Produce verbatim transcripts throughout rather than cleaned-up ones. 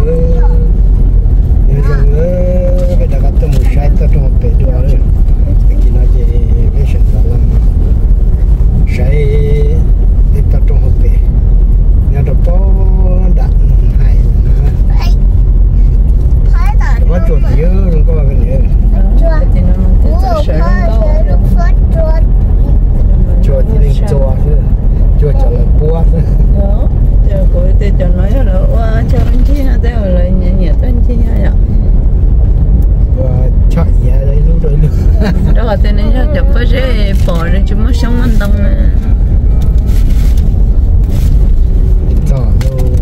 nhưng rằng bây giờ các tụi mình sai tao trong bể đua rồi thì nó chỉ biết chuyện là làm sai đi tao trong bể nhà đó có đặt hay có chuột dữ không có cái gì chuột thì nên chuột chuột cho là bua đó giờ cô ấy cho nói là qua cho anh chị nó theo là nhẹ nhẹ anh chị nhá và chạy ra đây lúc đấy luôn đó là tên này cho chụp với cái bỏ ra chúng nó sống anh đông nè đó luôn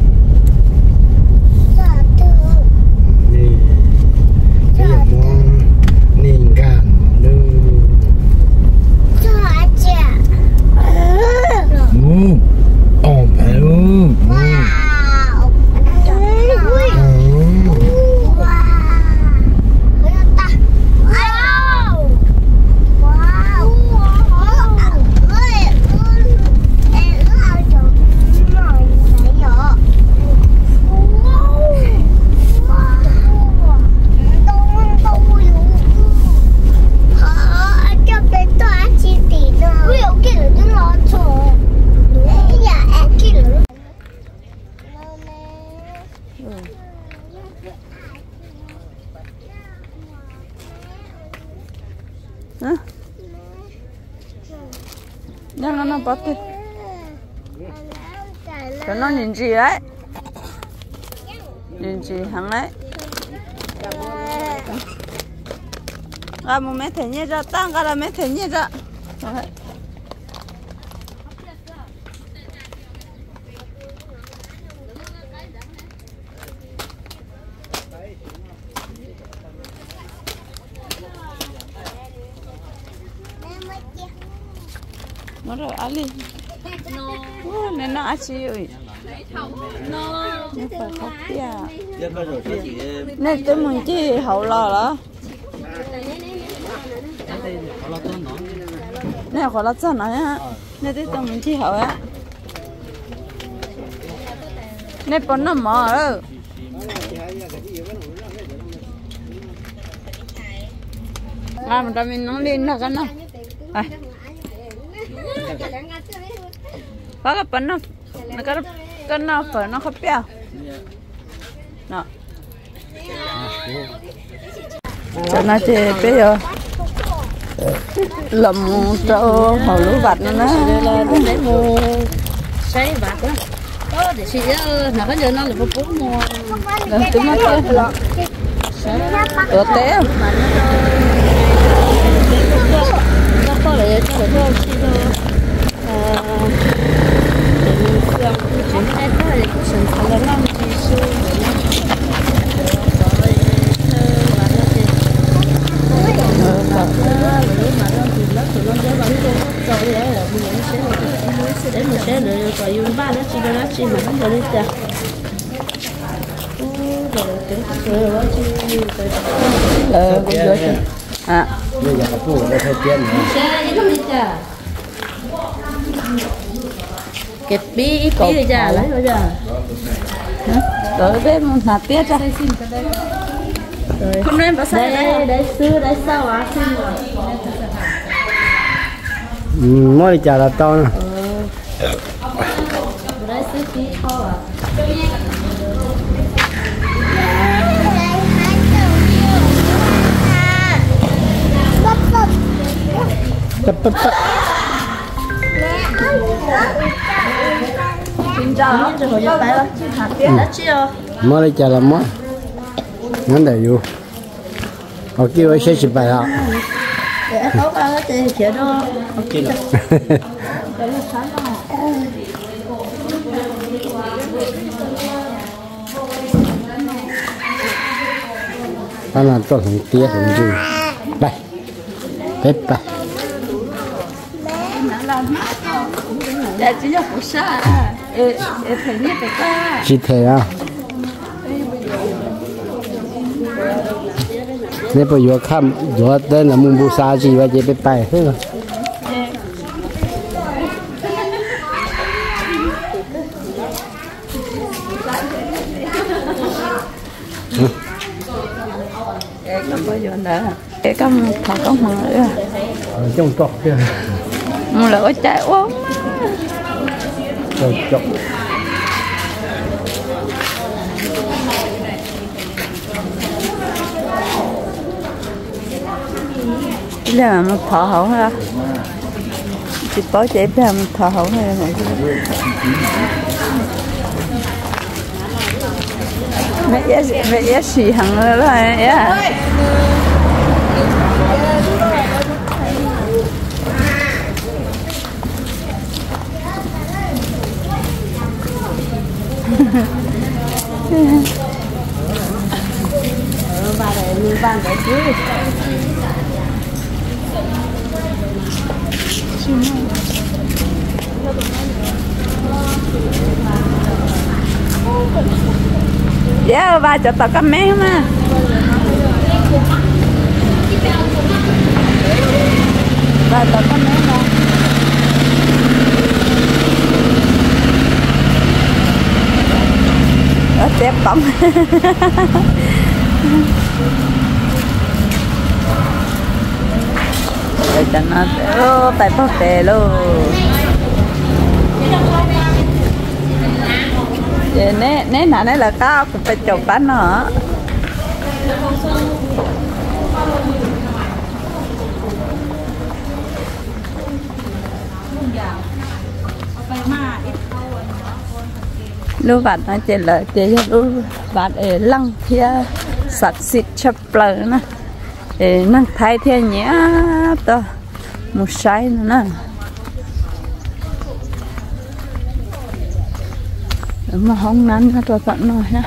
đi bây giờ món nền gan luôn mu ôm phải luôn nó nó nó bắt đi cái nó nhìn gì đấy nhìn gì hằng đấy à một mấy thế nhé ra tăng cái là mấy thế nhé ra nó rồi Ali nên nó chỉ ơi nó phải khóc ya nên tôi muốn chỉ hậu lò đó nên họ là chân này á nên tôi tôi muốn chỉ hậu á nên bọn nó mở rồi à mà mình nó lên là cái nào à có cái bánh nó nó cái cái nó phải nó không béo nè cho nó chỉ bây giờ làm cho hầu lúa vặt nữa là để mua sấy vặt đó đó để xí nó có giờ nó là bố mua làm tụi nó chơi ở té nó có lại cho nó xí đó chúng ta có thể có sản phẩm là năm chỉ số để mình sẽ được rồi dùng ba nó chỉ nó chỉ mà không được được ờ bây giờ à bây giờ phụ nó thay tiền sẽ không đi chả kẹp bí ít bí rồi chả lấy rồi chả rồi bé muốn hạt tiết ra không nên bảo sao đây đây xưa đây sau à xin rồi mỗi chả là to nè đây xưa tí to à tập tập tập xin chào cho hồi tay đó hạt tiết đã chưa mỗi chả là mỗi ngắn đầy vô họ kêu sẽ chụp bài họ để tốt ăn cái gì chuyện đó ta làm tốt thằng tía thằng gì đây bếp đây dạ chỉ là phụ sa ê ê thấy nhé cái ta chỉ thế à nếu bây giờ khăm giờ đây là mùng bu sa gì vậy chỉ bếp bay thế mà cái có bao giờ nữa cái có một thằng có một nữa trong cọc kia một là có chạy uống trong cọc là một thọ hậu ha chỉ có chạy là một thọ hậu hay là mẹ giá mẹ giá xì hằng rồi đó á ba để như ban cái chứ dạ ba cho tao cái mé mà ba tao cái mé mà ở chép bóng để cho nó ô tay phát tè luôn vậy nè nè nào nè là cao cũng phải chụp bánh nữa lưu vật nó chỉ là chỉ lưu vật ở lăng kia sạch xịt chập lờ nè để năng thay theo nhé to một sai nữa nè mà không nắn nó tôi tận rồi nha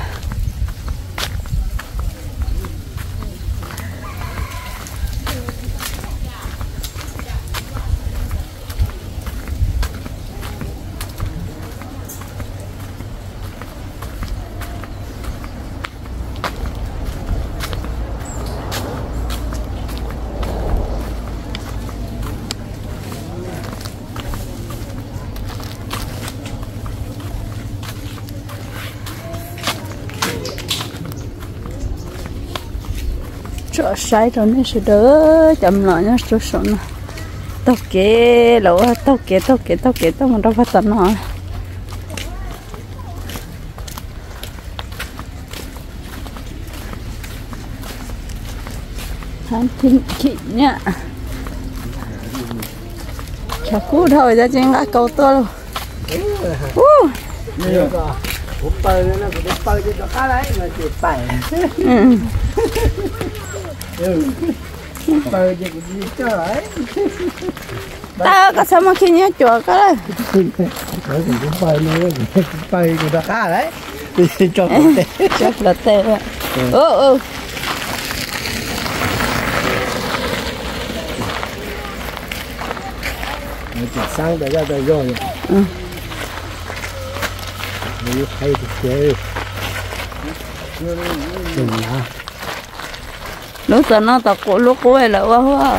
chỗ sai rồi nên sẽ đỡ chậm lại nhá chỗ số nó tao kế lỗ tao kế tao kế tao kế tao muốn đâu phát tận nó hắn thinh chị nhá chả cú thôi ra trên lại cầu to luôn bơi nó cũng bơi cho nó khá đấy mà chỉ bảy bơi cho cái gì cho đấy tao có sao mà khi nhớ chùa cái đấy nó cũng bơi nữa bơi cho nó khá đấy cho tê chắc là tê đấy ừ ừ nó chỉ sang để ra rồi rồi nó hay thì chơi đừng là lúc đó nó tập của lúc cuối là quá quá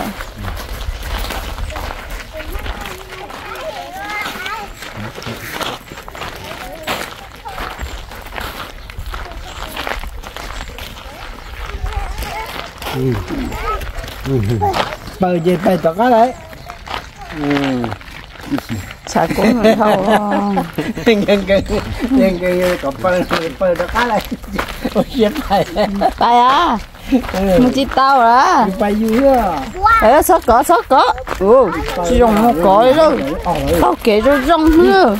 bơi về bơi tao có đấy chả cũng là thâu nhưng cái nhưng cái có bơi bơi tao có đấy ôi chết thầy tay à một chiếc tao à bay vui à đấy sót cỏ sót cỏ ừ chỉ dùng một cỏ luôn tao kể cho rong nữa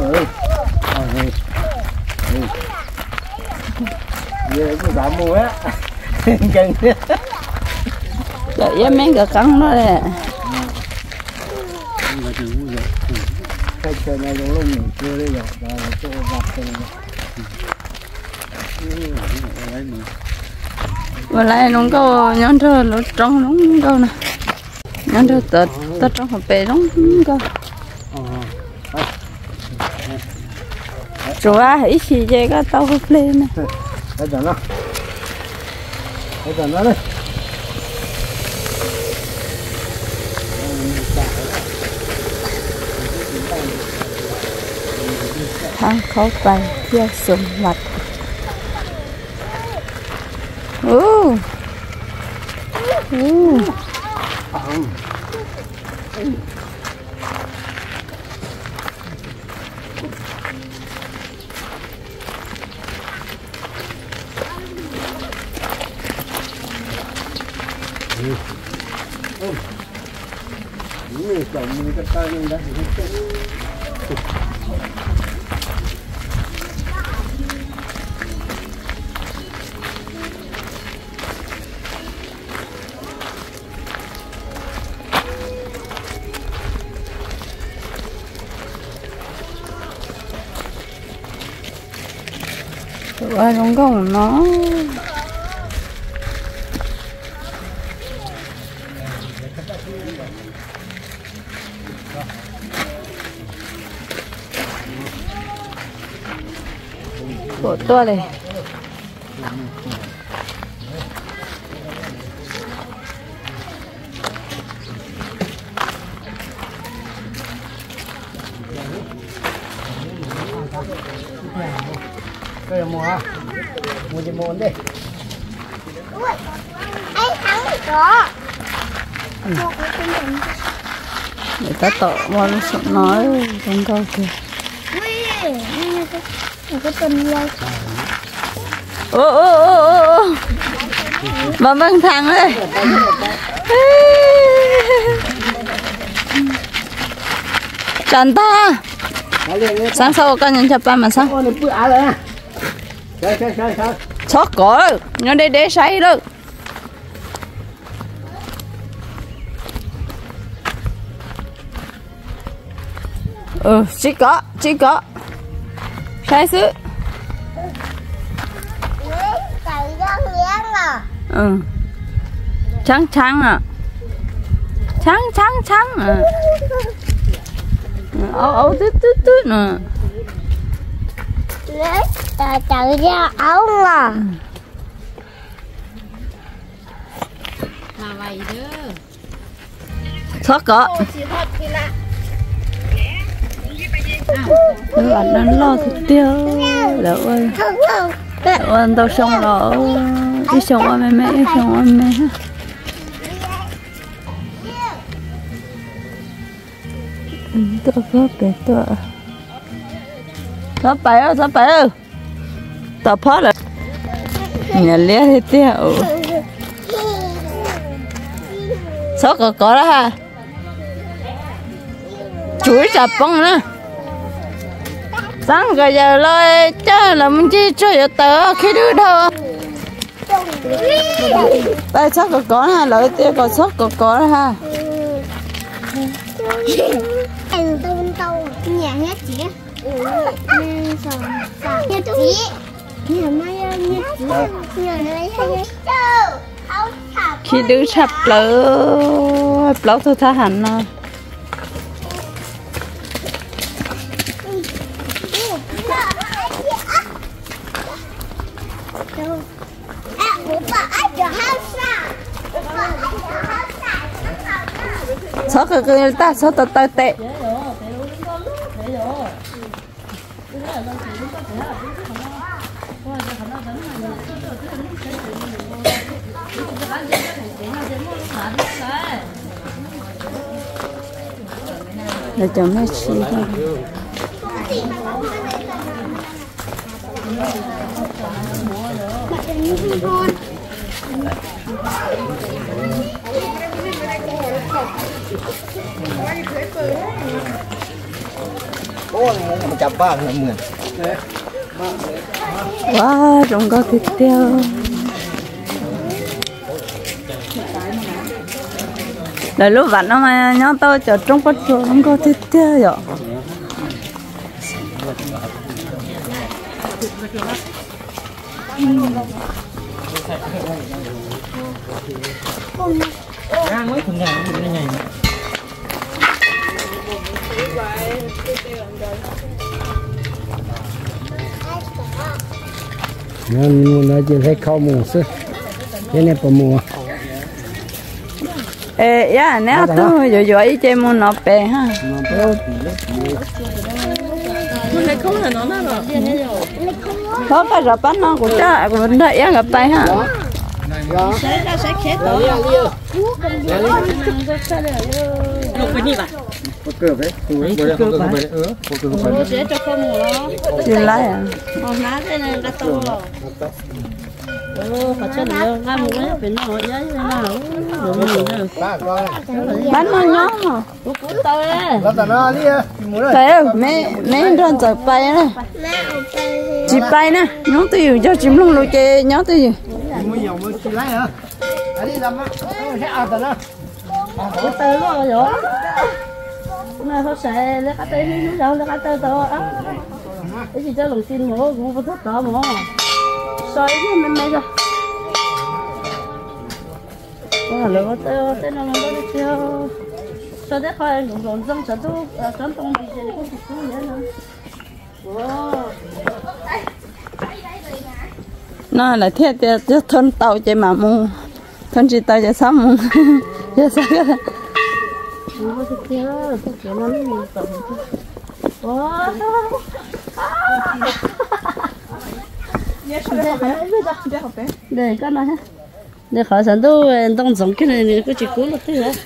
giờ cũng đã mua á cần rồi em mấy cái cắn nó nè cái chơi này luôn luôn mình chưa đi rồi rồi cho gặp rồi và lại nó có nhón thơ nó trong nó câu nè nhón thơ tết tết trong hộp bể nó câu chúa ít gì vậy cái tao hộp lên nè cái đó nó cái đó nó đây thang khó bay theo sườn mặt Ồ. Ồ. Ini kamu kata yang dah Ai không có nó của tôi này cái mua mua gì mua đi ấy thắng thì có người ta tổ vào nó nói không có kìa cái tuần lâu ô ô ô ô ô bà mang thằng ơi chẳng ta sáng sau con nhận chập mà sao sót cổ nó để để say được ừ chỉ có chỉ có sai xứ ừ trắng trắng à trắng trắng trắng à ấu ấu tít tít tít nè ta chạy ra ấu mà mà vậy đó thoát có các bạn đang lo thịt tiêu lỡ ơi lỡ ăn tao xong lỡ đi xong ăn mẹ mẹ xong ăn mẹ tôi có bé tôi nó phải ơi nó phải ơi tao phớt rồi nhà lé thịt tiêu sốt có có đó ha chuối chập bông nữa sáng rồi giờ lôi chơi là mình chỉ chơi tớ khi đứa đâu đây sốt có có ha lợi tiêu còn sốt có có đó ha ăn tôm tôm nhà hết chị nên sòng sòng nhà chị nhà mai nhà chị nhà này hay khi đứa sắp lỡ lỡ thôi tha hẳn à sốt cái người ta sốt tao tao tệ để cho mấy chị thôi ô này chập ba là mười wow trông có thịt tiêu là lúc vặt nó mà nhớ tôi chờ trong có chỗ không có thịt tiêu rồi ăn mấy phần ngàn cái này nên mua nó chỉ thấy khâu mùa xưa cái này có mùa ê ya nếu tôi rồi rồi chơi mua nó bè ha có cái rập bánh nó cũng chắc cũng đợi gặp tay ha sẽ ra sẽ khét Là lia lia. Lục cái gì vậy? Có cửa đấy. Ủa, bữa không cửa phải. Ừ, có cửa phải. Ủa, để cho con ngủ đó. gì lại à Còn ná thế này đã to rồi. Ồ, phải chân nữa, ngay một cái phải nó giấy thế nào. Rồi mình nữa. Ba con. bánh nó nhỏ mà Cú cú to đấy. Là tao lia. Mua rồi. thấy không mấy mấy con trời bay nè Mẹ ở đây. chị bay nè nhón tiêu cho chim lông lôi chê nhón tiêu Mua nhiều mua chỉ lấy hả? Ở đi làm á. Sẽ ăn tao đó. Cái tơ nó rồi. Này họ sẽ lấy cái tơ nó đâu lấy cái tơ to á. Cái gì cho lòng tin mà cũng có thuốc to mà. Soi cái mình mấy rồi. Ủa là có tơ tơ nó nó đi theo. Sau đó khỏi cũng còn dâm sợ tu cán tông đi chơi cũng chịu cũng vậy nữa. Wow. nó là thiết thiết thôn tàu chạy mà mu thôn chỉ tàu chạy sáu mu chạy sáu cái Ủa cái kia cái kia nó đi tầm. Wow. Để cái này ha. Để khỏi sản tu đông giống cái này có chỉ cú là thế hả?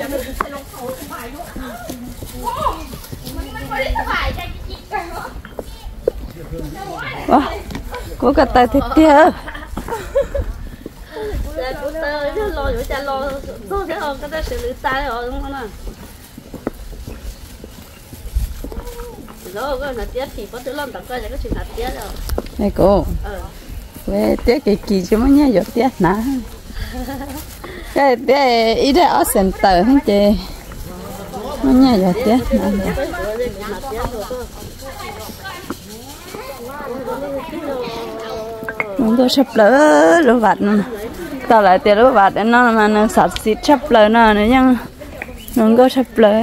wow cố cả tay thiết kia Cô ta lo rồi cha lo tôi sẽ không cái đó xử lý tay rồi đúng không nào? Rồi cái là tiếc thì có thứ làm tặng coi là cái chuyện là tiếc rồi. này cô Ờ. về tiếc cái kỳ chứ mới nhớ giọt tiếc nè cái tiếc ý đó ở center hết chị mới nhớ giọt tiếc nè chúng tôi sắp lỡ lỡ vặt nữa tao lại tiền lỡ vặt nó mà nó sạch xịt sắp lỡ nó nữa nhưng nó có sắp lỡ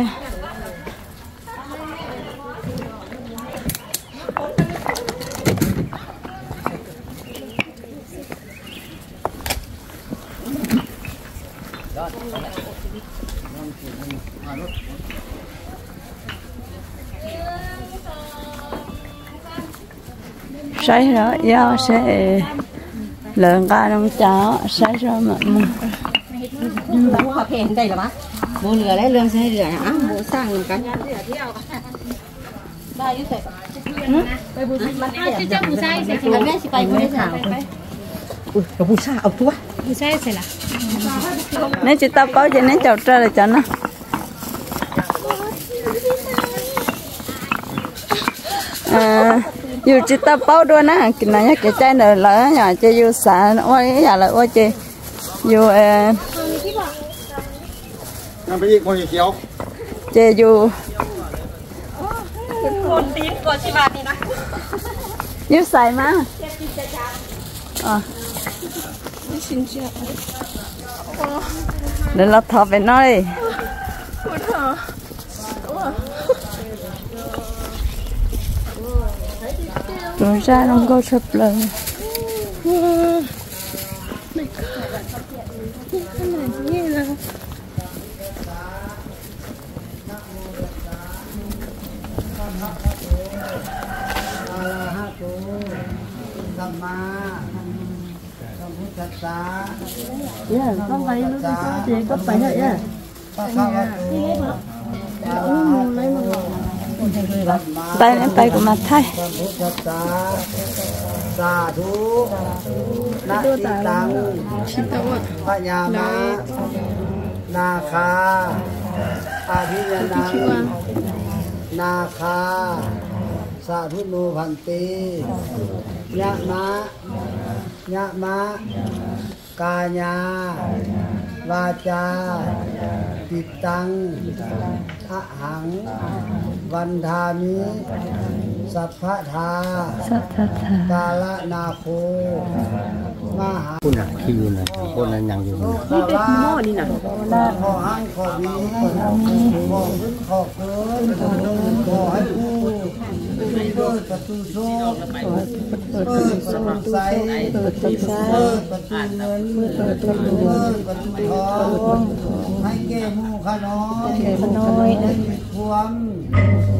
sai rồi do sẽ lượng ca đông cháo sai rồi mà Bố học kèm đây là bác. Bố lừa đấy lương sẽ lừa hả? Bố sang một cái. Ba như thế. Bây bố mà chứ chắc bố sai sẽ chỉ là mẹ chỉ bay bố thảo. Ui, nó bù sa ốc tua. Bố sai sẽ là. nếu chị tao có cho nên chậu ra là cho nó à dù chị tao bao đua nè cái này cái chai này là nhà chị dù xả ôi cái nhà là ôi chị dù Làm cái gì con gì kéo? chị dù Con tiếng con chỉ bà đi nè. dù xài mà à để lọt thọ về nói rồi ra không có sập lời Yeah, con phải nó có gì có phải vậy à? tay lên tay của mặt thay Sa thu na ti tăng pa nhà ma na kha a thi nhân năng na kha sa thu nu bhan ti nhạ ma nhạ ma ca nhà va cha ti tăng a hằng văn thà miสัพพะทาสัพพะทากาลนาโคมหา Cô nè, khiอยู่นะcôนยังอยู่นะนี่เป็นหม้อนี่นะขอหังขอวีขอขึ้นขอเกินขอให้ผู้เปิดประตูโชคเปิดประตูใสเปิดประตูใสเปิดประตูเงินเปิดประตูเงินประตูทองให้แก่หมู่ขน้อยให้มีความ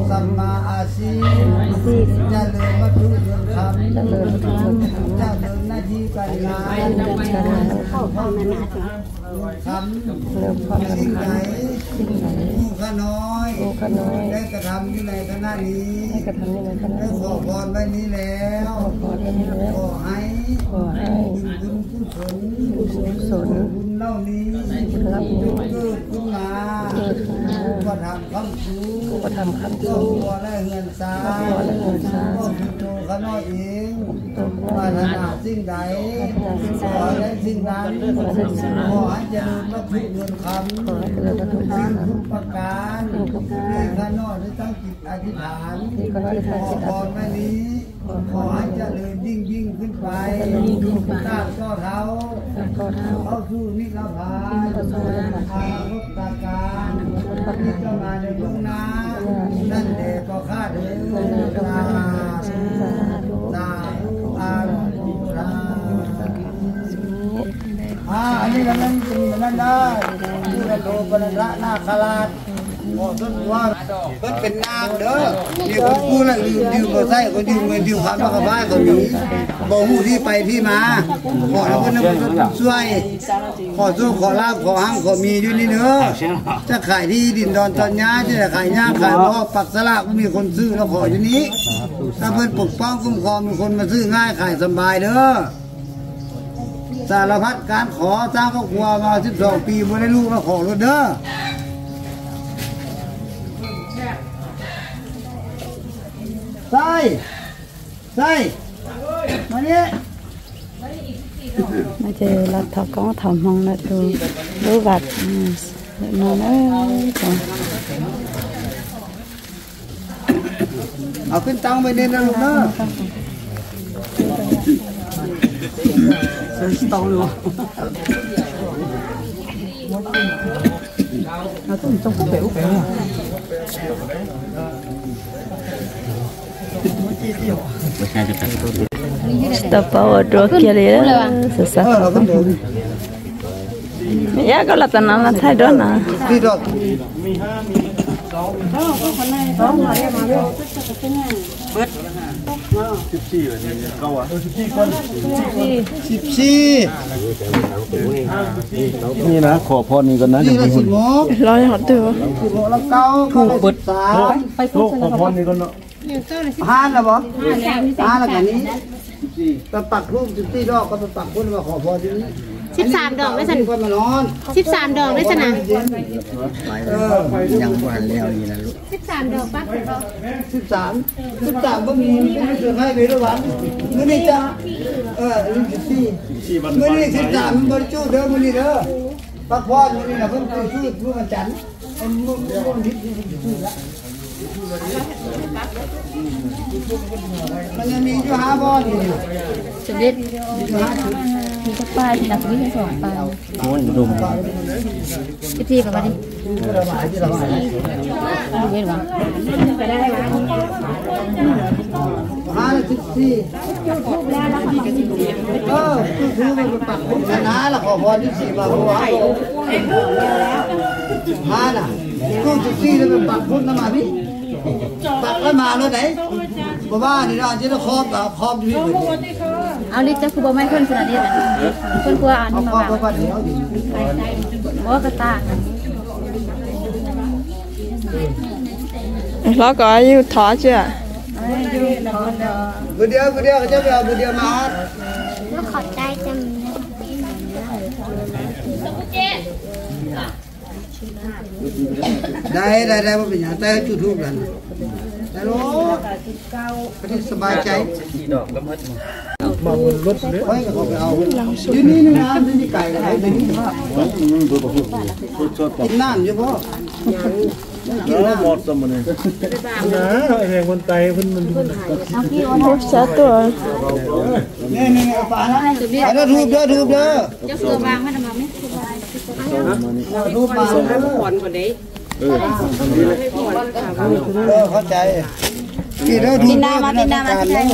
สัมมาอาชีพจะเลิศวัตถุเงินคำจะเลิศวัตถุเงินคำจะเลิศหน้าที่การงานเข้าเข้านาคำเริ่มความสำคัญผู้ข้าน้อยได้กระทำอยู่ในคณะนี้ได้ขอพรไว้นี้แล้วขอให้บุญกุศลบุญเหล่านี้เกิดขึ้นมาก็ทำคำชูก็ทำคำชูก็ได้เงินสาก็คือโตข้าน้อยเองปรารถนาสิ่งใดขอได้สิ่งนั้นขอให้เจริญวัตถุเงินคำสิ่งทุกประการให้ข้าน้อยได้ตั้งจิตอธิษฐานขอพรแม่นี้ขอให้เจริญยิ่งยิ่งขึ้นไปด้านก็เท้าเข้าสู่นิพพานทางรูปตาการที่จะมาในลุงนานั่นเด็กก็ข้าเดินตาตาอาลูราอ่าอันนี้กันนั่นเป็นนั่นได้ที่เราโดนปนระนาคราชโอ้ต้นว่าเพิ่นเป็นนางเด้อนี่คนพูดแล้วลืมยืมบ่ใส่คนยืมเงินยืมพันมากับบ้านเขานี้บ่ฮู้ที่ไปที่มาขอแล้วเพิ่นนำช่วยขอสู้ขอลาภขอหังขอมีอยู่นี่เด้อจะขายที่ดินดอนตอนย้าจะขายหญ้าขายบ่ปักสลากก็มีคนซื้อแล้วขออยู่นี้ถ้าเพิ่นปกป้องคุ้มครองมีคนมาซื้อง่ายขายสบายเด้อสารพัดการขอสร้างครอบครัวมาสิบสองปีบ่ได้ลูกแล้วขอรถเด้อใส่ใส่มาเนี่ยมาเจอรัฐก็ทำห้องแล้วดูดูบัตรนอนเอ้ยเอาขึ้นตังไปเนี่ยนะลูกเนาะตังเลยเราต้องต้องเป๋วเป๋ว Stop dua kali lah, susah. Ya kalau tanam nanti dona. Tidak.สิบสี่แบบนี้เขาอ่ะสิบสี่คนสิบสี่นี่นะขอพรนี่กันนะนี่ละสิบโมงร้อยหัวตัวสิบโมงแล้วเก้าถูกเปิดสามไปขอพรนี่กันเนาะห้าแล้วบ่ห้าแล้วกันนี้ไปปักรูปสิบสี่ดอกก็ไปปักคนมาขอพรที่นี่สิบสามดอกได้สนะสิบสามดอกได้สนะยังวันแล้วนี่นะลูกสิบสามดอกปั๊บสิบสามสิบสามก็มีไม่เจอให้ไประหว่างมื่อนี้จ้าเออสิบสี่มื่อนี้สิบสามบริจูเด้อมื่อนี้เด้อปักพอดมื่อนี้นะเพิ่งไปชื่อเมื่อวันจันทร์มันมื่อวันที่ชื่อละมันยังมีอยู่ห้าบอลอยู่สุดเด็ดมีสักปลายที่นักวิ่งสองปลายโอ้ยดุมพี่ทีกับมาดิเว้นวะห้าสิบสี่เออคือมันปักผมชนะละขอพรที่สี่มาหัวห้าน่ะตู้สิบสี่แล้วมันปักพุ่นน้ำมาพี่ปักแล้วมาแล้วไหนบอกว่านี่เราจะต้องครอบแบบครอบอยู่ที่อื่นเอาลิจะคือบ่ไม่คนขนาดนี้นะคนกลัวอ่านมาบ้างบ่กระตาแล้วก็อยู่ท้อเชื่อบุเดียวบุเดียวเขาจะไปเอาบุเดียวมาว่าขอใจจังได้ได้ได้ว่าเป็นอย่างแต่จุดทูบกันแต่โลก็ที่สบายใจดอกก็มัดมาบนรถเลยไปก็ไปเอาอยู่นี่นี่นะนี่ไก่อะไรนี่กินน้ำเยอะพ่อกินน้ำหมดสมเลยนะแห่งคนไตเพิ่นมันสาตัวนี่นี่เอาปลาแล้วเอาแล้วทูบเด้อทูบเด้อจะเสือบางไม่ทำมาไหมทูบปลาแล้วหวานกว่านี้เออเข้าใจกินแล้วทูบน้ำมากินน้ำมาที่ไหน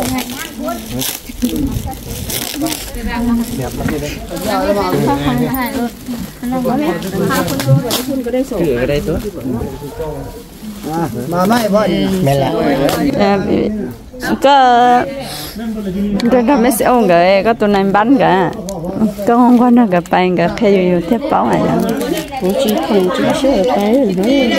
เอาแล้วมาข้าวขันถ่ายรถนั่นก็ไม่ข้าวคุณดูเดี๋ยวคุณก็ได้ส่งถือก็ได้ตัว mà mấy bọn mẹ là có tôi đã mấy ông cái có tụi này bán cả có không quan nó cái bàn cái khay nhiều thép bảo này cũng chỉ không chỉ sẽ cái nữa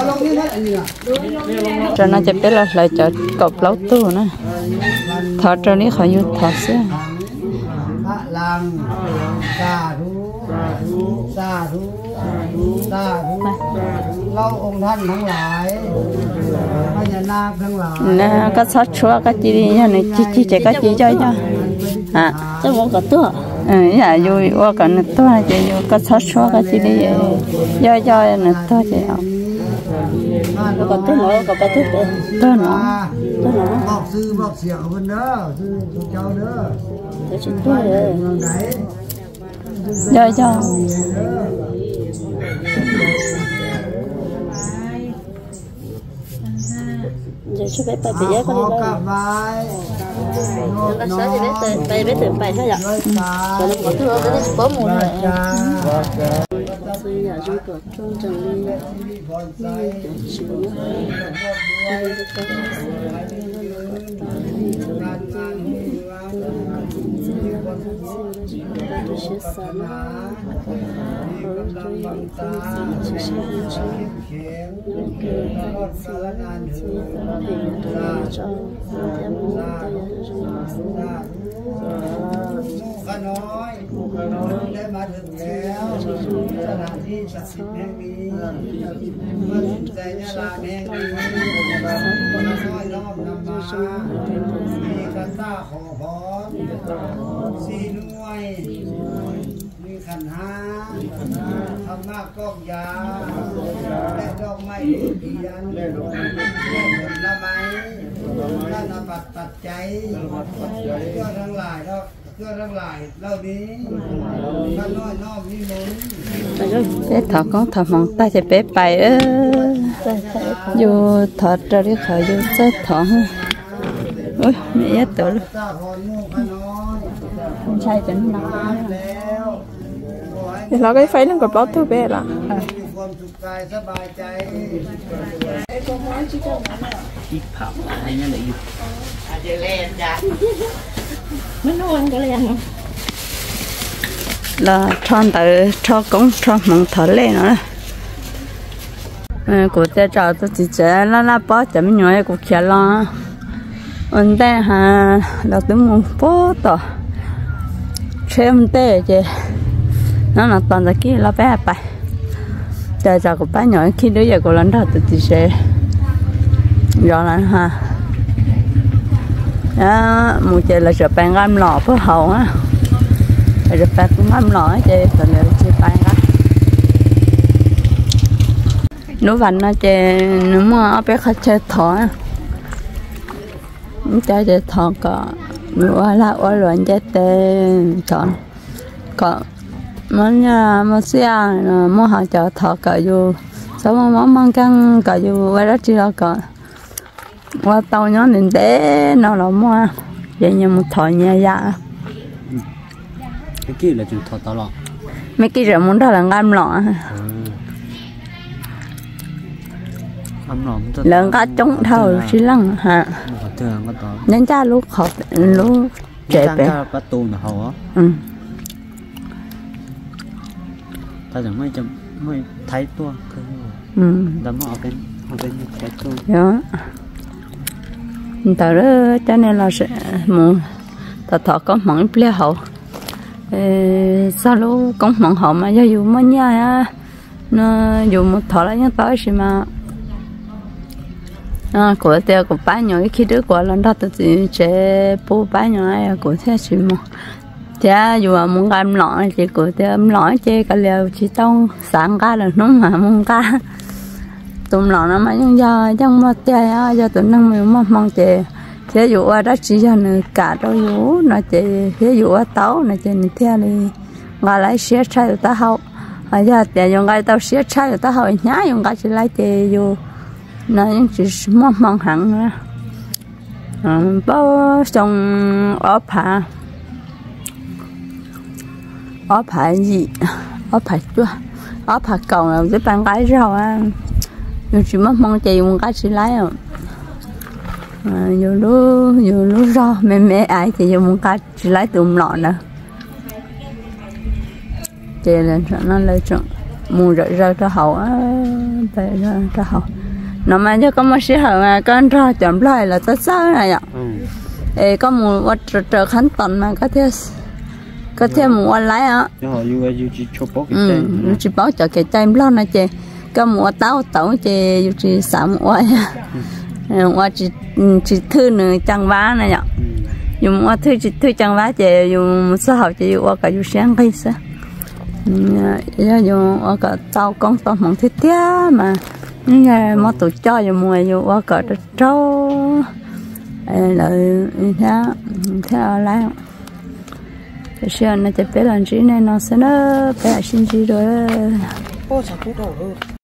cho nó chụp cái là lại cho cột lâu tu nữa thọ cho ní khỏi vô thọ xí làm sa thú sa thú sa thú lâu ông thânทั้งหลายพญานาคทั้งหลาย nè có sót chúa có chi đi nha này chi chi chỉ có chi cho cho à cho một cái tua ừ dạ vui qua cái này to chị vui có sót chúa có chi đi cho cho này to chị ạ một cái tua nữa có cái tua to nữa học sư học xiển bên đó sư cháu nữa để chúng tôi cho cho giờ chú bé bài bé con đi đâu nó sẽ chỉ biết từ bài biết từ bài thôi ạ rồi nó có thứ nó sẽ có một rồi bây giờ chúng tôi trong trồng ก็น้อยได้มาถึงแล้วสถานที่ศักดิ์สิทธิ์แห่งนี้เมื่อถึงใจยาลาแห่งนี้ก็น้อยน้อมนำมามีกันตาขอพรสี่หน่วยมีขันห้าธรรมะกอกยาและดอกไม้เทียนและผลไม้และนำบัตรตัดใจเพื่อทั้งหลายแล้วเพื่อทั้งหลายเหล่านี้ก็น้อยน้อมนิมนต์ cái thọ con thọ mong ta sẽ bé bài ơ vô thọ ra đi khỏi vô chết thọ ôi mẹ nhất tự luôn không sai chỉnh nó thì nó cái phấy nó còn bóp thứ bé là mấy nó ăn cái liền là tròn tự cho cũng cho mong thở lên nữa của ta trò tôi chỉ chơi là là bó chấm nhỏ của kia lo anh ta ha là tôi muốn bó to xem tê chứ nó là toàn là kia là bé bài trời trò của bé nhỏ khi đứa giờ của lần đó tôi chỉ chơi rồi là ha đó một chơi là sợ bạn gam lọ với hậu á rồi bạn cũng gam lọ chơi còn là chơi bạn á nó vặn nó chơi nó mà bé khách chơi thỏ nó chơi chơi thỏ có nó là ở loạn chơi tên chọn có mà nhà mà xe mà họ chơi thỏ cả vô sao mà món mang căng cả vô vậy đó chỉ là cả qua tàu nhón đến té nào là mua vậy như một thỏi nhà dạ cái kia là chừng thọ tao lọ mấy cái rượu muốn đó là ngâm lọ lớn cá trống thầu xí lăng hả nhân cha lúc học lúc trẻ bé cá tôm là hầu á ừ ta chẳng mấy chấm mấy thấy tua ừ đâm họ bên họ bên cái tua đó tao đó cho nên là sẽ muốn tao thọ có mỏng ple hậu sao lúc có mỏng hậu mà do dù mà nhà á nó dù một thọ là nhớ tới gì mà à của tiêu của ba nhỏ khi đứa của lần đó tôi sẽ bố ba nhỏ ấy của thế gì mà thế dù mà muốn làm lọ chỉ của tiêu lọ chơi cả liều chỉ tông sáng cá là nó mà muốn cá tụm lọ nó mà nhưng do trong mà chơi á do tụi nó mình mà mong chơi thế dụ ở đó chỉ cho nó cả đôi dụ nó chơi thế dụ ở tàu nó chơi như thế này ngài lấy xe chạy được ta hậu ở giờ tiền dùng cái tàu xe chạy được ta hậu nhá dùng cái chỉ lấy chơi dụ nó những chỉ mong mong hẳn nữa bao trong ốp hạ ốp hạ gì ốp hạ chưa ốp hạ cầu là cái bàn cái rau á dù chỉ mất mong chị một cái chỉ lấy à dù lúc dù lúc do mẹ mẹ ai thì dùng một cái chỉ lấy từ một lọ nữa chị là nó lấy chọn mua rợ rợ cho hậu á về ra cho hậu nó mà cho có một số hậu mà con ra chọn lại là tất sao này ạ ê có một vật trở khánh tận mà có thể có thể mua lấy á ừ chỉ bảo cho cái tay lo này chị có mua táo táo chị chỉ sắm mua mua chỉ chỉ thư nữa chẳng vá này ạ dùng mua thư chỉ thư chẳng vá chị dùng một số hậu chị mua cả dùng sáng cây sao giờ dùng mua cả tao con tao mong thiết tía mà nghe mua tủ cho dùng mua dùng mua cả trâu lợi thế thế lấy cái xe này chỉ biết làm gì này nó sẽ nó phải xin gì rồi.